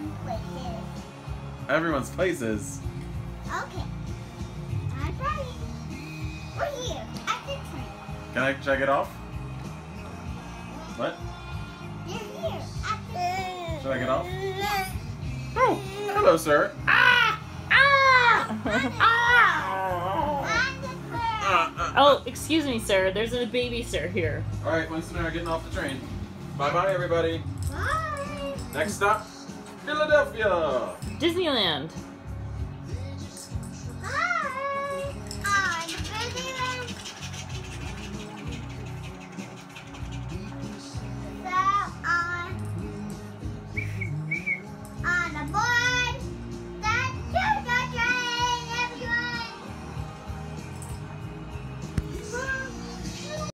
everyone's places. Everyone's places. Okay. I'm ready. We're here at the train. Can I check it off? What? You're here at the Should I get off? Oh, hello, sir. Oh, excuse me, sir. There's a baby sir here. All right, Winston and I are getting off the train. Bye-bye, everybody. Bye. Next stop, Philadelphia. Disneyland.